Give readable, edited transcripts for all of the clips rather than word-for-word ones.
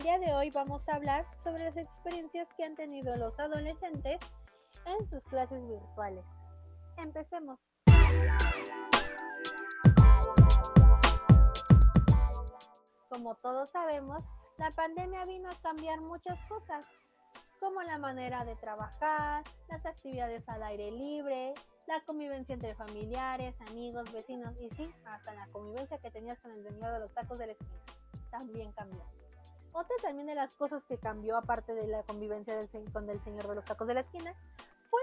El día de hoy vamos a hablar sobre las experiencias que han tenido los adolescentes en sus clases virtuales. Empecemos. Como todos sabemos, la pandemia vino a cambiar muchas cosas, como la manera de trabajar, las actividades al aire libre, la convivencia entre familiares, amigos, vecinos y sí, hasta la convivencia que tenías con el señor de los tacos de la esquina. También cambió. Otra también de las cosas que cambió, aparte de la convivencia con el señor de los tacos de la esquina, fue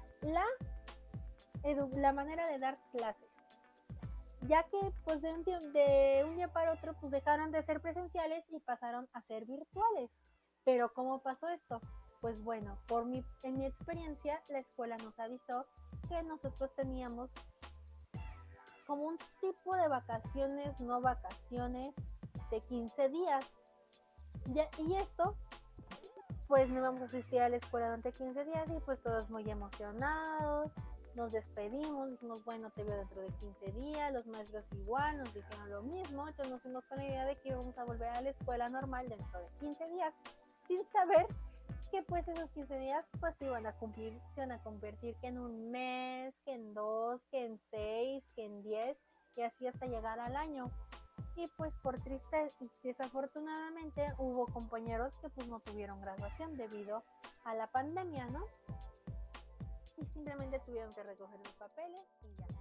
la manera de dar clases. Ya que pues de un día para otro pues dejaron de ser presenciales y pasaron a ser virtuales. Pero ¿cómo pasó esto? Pues bueno, en mi experiencia, la escuela nos avisó que nosotros teníamos como un tipo de vacaciones, no vacaciones, de 15 días. Y esto, pues no íbamos a asistir a la escuela durante 15 días y pues todos muy emocionados. Nos despedimos, dijimos, bueno, te veo dentro de 15 días, los maestros igual nos dijeron lo mismo, entonces nos fuimos con la idea de que íbamos a volver a la escuela normal dentro de 15 días, sin saber que pues esos 15 días pues se iban a convertir que en un mes, que en 2, que en 6, que en 10 y así hasta llegar al año. Y pues desafortunadamente hubo compañeros que pues no tuvieron graduación debido a la pandemia, ¿no? Y simplemente tuvieron que recoger los papeles y ya.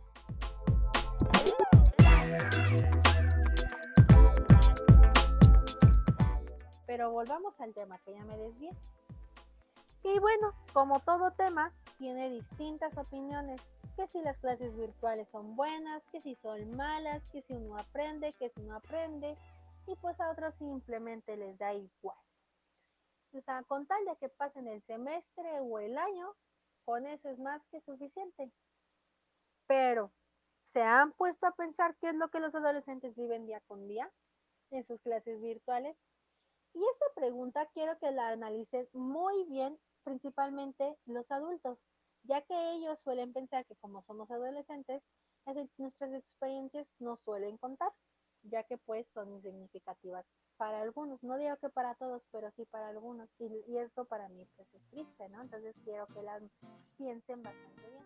Pero volvamos al tema, que ya me desvié. Y bueno, como todo tema, tiene distintas opiniones, que si las clases virtuales son buenas, que si son malas, que si uno aprende, que si no aprende, y pues a otros simplemente les da igual. O sea, con tal de que pasen el semestre o el año, con eso es más que suficiente. Pero, ¿se han puesto a pensar qué es lo que los adolescentes viven día con día en sus clases virtuales? Y esta pregunta quiero que la analicen muy bien, principalmente los adultos, ya que ellos suelen pensar que como somos adolescentes, nuestras experiencias no suelen contar, ya que pues son significativas para algunos. No digo que para todos, pero sí para algunos. Y eso para mí pues es triste, ¿no? Entonces quiero que la piensen bastante bien.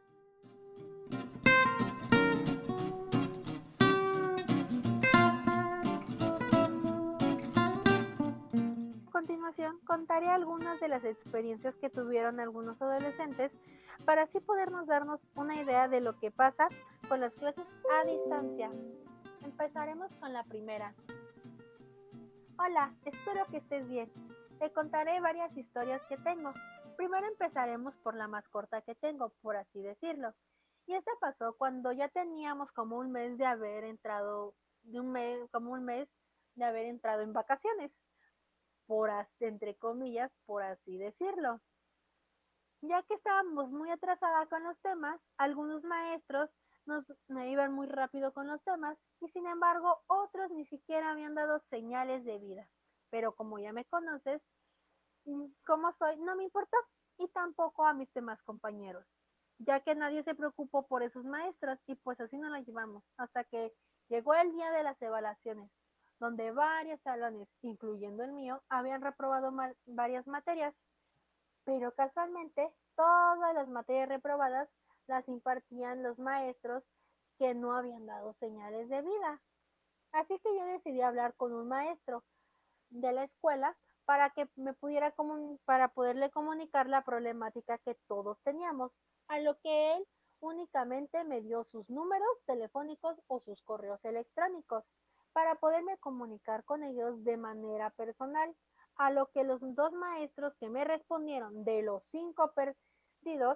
A continuación, contaré algunas de las experiencias que tuvieron algunos adolescentes para así podernos darnos una idea de lo que pasa con las clases a distancia. Empezaremos con la primera. Hola, espero que estés bien. Te contaré varias historias que tengo. Primero empezaremos por la más corta que tengo, por así decirlo. Y esta pasó cuando ya teníamos como un mes de haber entrado, como un mes de haber entrado en vacaciones, entre comillas, por así decirlo. Ya que estábamos muy atrasada con los temas, algunos maestros me iban muy rápido con los temas y sin embargo otros ni siquiera habían dado señales de vida. Pero como ya me conoces, como soy, no me importó y tampoco a mis demás compañeros, ya que nadie se preocupó por esos maestros y pues así nos la llevamos hasta que llegó el día de las evaluaciones, donde varios salones, incluyendo el mío, habían reprobado varias materias, pero casualmente todas las materias reprobadas las impartían los maestros que no habían dado señales de vida. Así que yo decidí hablar con un maestro de la escuela para que para poderle comunicar la problemática que todos teníamos, a lo que él únicamente me dio sus números telefónicos o sus correos electrónicos para poderme comunicar con ellos de manera personal, a lo que los dos maestros que me respondieron de los 5 perdidos,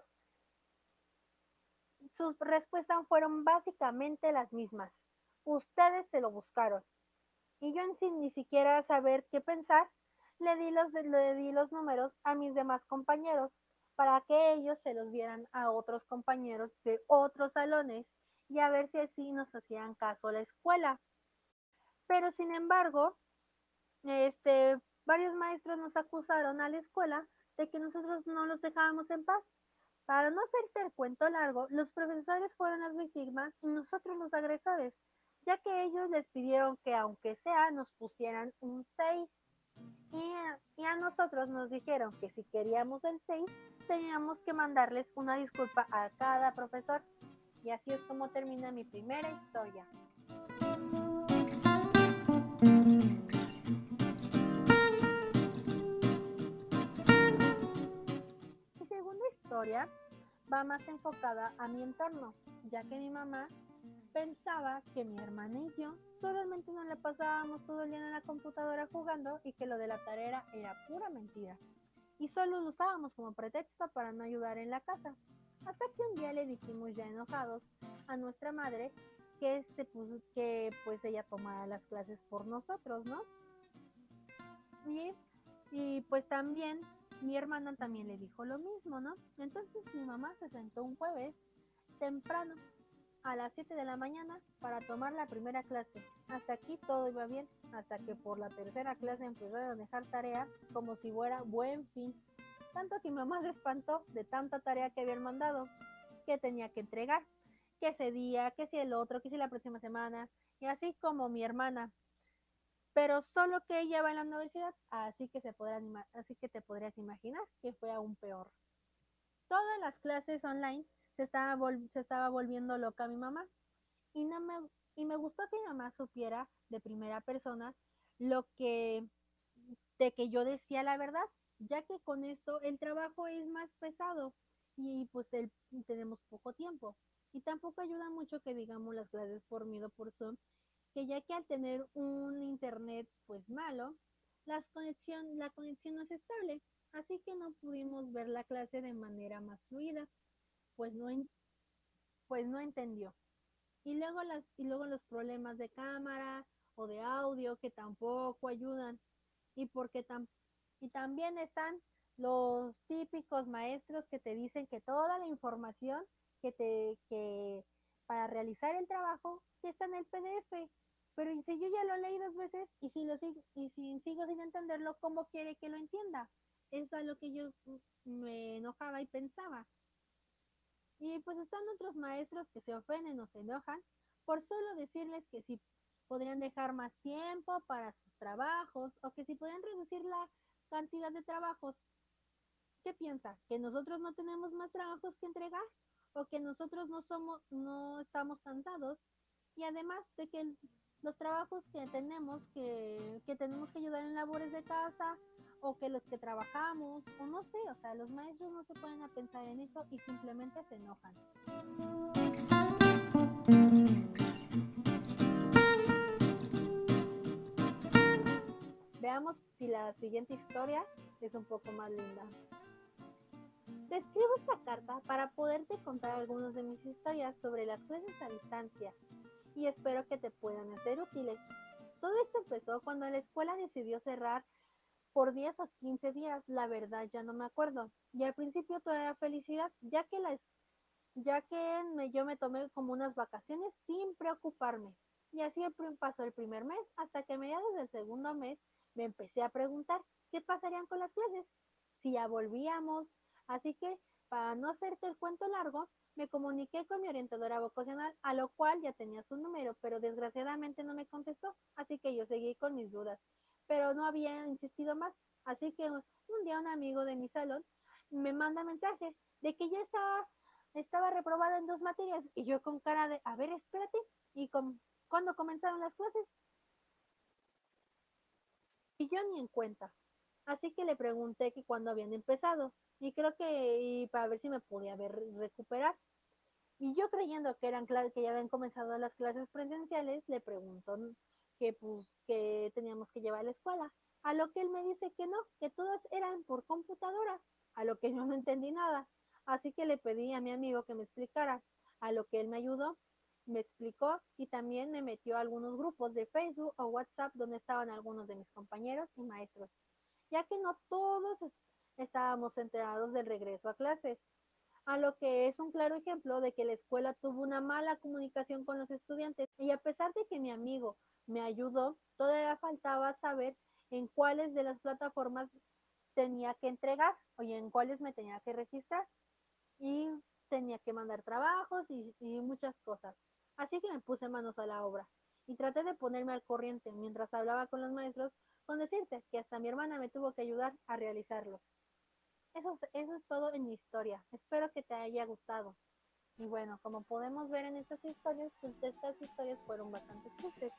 sus respuestas fueron básicamente las mismas. Ustedes se lo buscaron. Y yo sin ni siquiera saber qué pensar, le di los números a mis demás compañeros para que ellos se los dieran a otros compañeros de otros salones y a ver si así nos hacían caso a la escuela. Pero sin embargo, varios maestros nos acusaron a la escuela de que nosotros no los dejábamos en paz. Para no hacerte el cuento largo, los profesores fueron las víctimas y nosotros los agresores, ya que ellos les pidieron que aunque sea nos pusieran un 6. Y a nosotros nos dijeron que si queríamos el 6 teníamos que mandarles una disculpa a cada profesor. Y así es como termina mi primera historia. Mi segunda historia va más enfocada a mi entorno, ya que mi mamá pensaba que mi hermana y yo solamente nos la pasábamos todo el día en la computadora jugando y que lo de la tarea era pura mentira. Y solo lo usábamos como pretexto para no ayudar en la casa. Hasta que un día le dijimos ya enojados a nuestra madre que pues ella tomara las clases por nosotros, ¿no? Y, y pues también mi hermana también le dijo lo mismo, ¿no? Entonces mi mamá se sentó un jueves temprano a las 7 de la mañana para tomar la primera clase. Hasta aquí todo iba bien, hasta que por la tercera clase empezaron a dejar tarea como si fuera buen fin. Tanto que mi mamá se espantó de tanta tarea que habían mandado, que tenía que entregar, que ese día, que si el otro, que si la próxima semana, y así como mi hermana. Pero solo que ella va en la universidad, así que te podrías imaginar que fue aún peor. Todas las clases online se estaba volviendo loca mi mamá y no me y me gustó que mi mamá supiera de primera persona lo que de que yo decía la verdad, ya que con esto el trabajo es más pesado y pues tenemos poco tiempo. Y tampoco ayuda mucho que digamos las clases por miedo por Zoom, que ya que al tener un internet pues malo, la conexión no es estable, así que no pudimos ver la clase de manera más fluida, pues pues no entendió. Y luego los problemas de cámara o de audio que tampoco ayudan. Y porque y también están los típicos maestros que te dicen que toda la información que para realizar el trabajo que está en el PDF. Pero ¿y si yo ya lo leí 2 veces y si sigo sin entenderlo, ¿cómo quiere que lo entienda? Eso es lo que yo me enojaba y pensaba. Y pues están otros maestros que se ofenden o se enojan por solo decirles que si podrían dejar más tiempo para sus trabajos o que si podrían reducir la cantidad de trabajos. ¿Qué piensa? ¿Que nosotros no tenemos más trabajos que entregar? ¿O que nosotros no estamos cansados? Y además de que los trabajos que tenemos que ayudar en labores de casa, o que los que trabajamos, o no sé, o sea, los maestros no se pueden a pensar en eso y simplemente se enojan. Veamos si la siguiente historia es un poco más linda. Te escribo esta carta para poderte contar algunas de mis historias sobre las clases a distancia y espero que te puedan ser útiles. Todo esto empezó cuando la escuela decidió cerrar por 10 o 15 días, la verdad ya no me acuerdo. Y al principio todo era felicidad, yo me tomé como unas vacaciones sin preocuparme. Y así pasó el primer mes, hasta que a mediados del segundo mes me empecé a preguntar qué pasarían con las clases, si ya volvíamos. Así que, para no hacerte el cuento largo, me comuniqué con mi orientadora vocacional, a lo cual ya tenía su número, pero desgraciadamente no me contestó, así que yo seguí con mis dudas. Pero no había insistido más, así que un día un amigo de mi salón me manda mensaje de que ya estaba reprobada en 2 materias y yo con cara de, a ver, espérate, ¿cuándo comenzaron las clases? Y yo ni en cuenta. Así que le pregunté que cuándo habían empezado y creo que y para ver si me podía recuperar. Y yo creyendo que eran clases que ya habían comenzado las clases presenciales, le pregunto que pues que teníamos que llevar a la escuela. A lo que él me dice que no, que todas eran por computadora, a lo que yo no entendí nada. Así que le pedí a mi amigo que me explicara, a lo que él me ayudó, me explicó y también me metió a algunos grupos de Facebook o WhatsApp donde estaban algunos de mis compañeros y maestros, ya que no todos estábamos enterados del regreso a clases, a lo que es un claro ejemplo de que la escuela tuvo una mala comunicación con los estudiantes y a pesar de que mi amigo me ayudó, todavía faltaba saber en cuáles de las plataformas tenía que entregar o en cuáles me tenía que registrar y tenía que mandar trabajos y muchas cosas. Así que me puse manos a la obra y traté de ponerme al corriente mientras hablaba con los maestros, con decirte que hasta mi hermana me tuvo que ayudar a realizarlos. Eso es todo en mi historia. Espero que te haya gustado. Y bueno, como podemos ver en estas historias, pues estas historias fueron bastante tristes.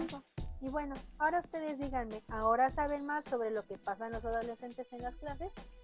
Y bueno, ahora ustedes díganme, ¿ahora saben más sobre lo que pasan los adolescentes en las clases?